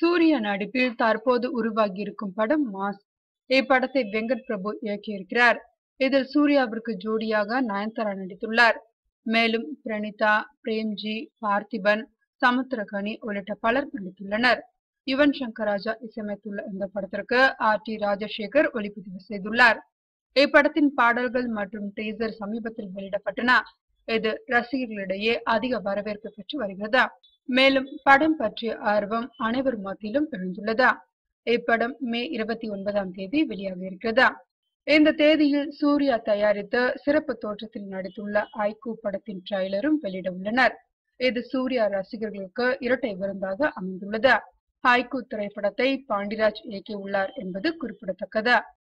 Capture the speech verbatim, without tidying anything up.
சூர்யா நடிப்பில் தற்போது உருவாகியிருக்கும் படம் மாஸ். இப்படத்தை வெங்கட் பிரபு இயக்கியிருக்கிறார். இதில் சூர்யாவிற்கு ஜோடியாக நயன்தாரா நடித்துள்ளார். மேலும் பிரணீதா, பிரேம்ஜி, பார்த்திபன், சமுத்திரகனி உள்ளிட்ட பலர் நடித்துள்ளனர். யுவன் சங்கர் ராஜா இசையமைத்துள்ள இந்த படத்திற்கு ஆர் டி ராஜசேகர் ஒளிப்பதிவு செய்துள்ளார். இப்படத்தின் பாடல்கள் மற்றும் டீசர் சமீபத்தில் வெளியிடப்பட்டன. இது ரசிகர்களிடையே அதிக வரவேற்பு பெற்று வருகிறது. மேலும் படம் பற்றிய ஆர்வம் அனைவர் மத்தியிலும் எழுந்துள்ளது. இப்படம் மே இருபத்தி ஒன்பதாம் தேதி வெளியாக இருக்கிறது. இந்த தேதியில் சூர்யா தயாரித்த சிறப்பு தோற்றத்தில் நடித்துள்ள ஐக்கூ படத்தின் ட்ரைலரும் வெளியிட உள்ளனர். இது சூர்யா ரசிகர்களுக்கு இரட்டை விருந்தாக அமைந்துள்ளது. ஐக்கூ திரைப்படத்தை பாண்டிராஜ் இயக்கியுள்ளார் என்பது குறிப்பிடத்தக்கது.